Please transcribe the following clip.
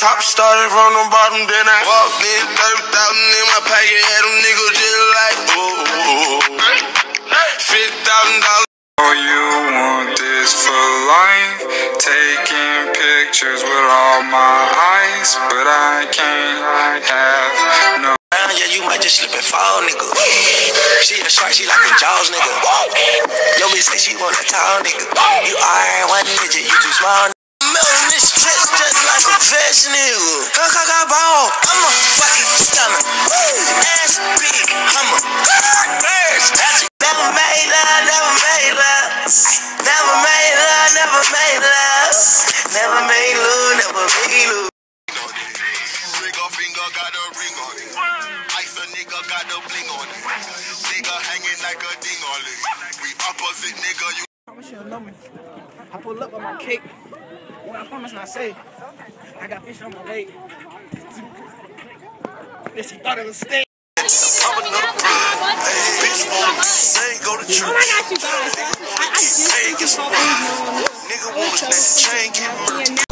top, started from the bottom, then I walked in. 30,000 in my pocket, had them niggas just like, $50,000. Oh, you want this for life? Taking pictures with all my eyes, but I can't have no. Yeah, you might just slip and fall, nigga. She a shark, she like a Jaws, nigga. Yo, bitch say she want a tall, nigga. You are one midget, you too small. Melon this chest just like a fish, nigga. Got ball, I'm a fucking stunner. Ass big, I'm a bird. Never made love, never made love. Never made love, never made love. Never made love, never made love. Trigger finger got a ring on it. Ice a nigga got a bling on it. Nigga hanging like a ding on it. We opposite nigga, you. I wish you don't know me. I pull up on my cake. When I promise not say, I got fish on my leg. Then she thought it was steak. I'm another blood. Bitch wanna say go to church. Oh my gosh, you guys. I just Hey, get some wine. Nigga wanna snatch the chain, get murdered.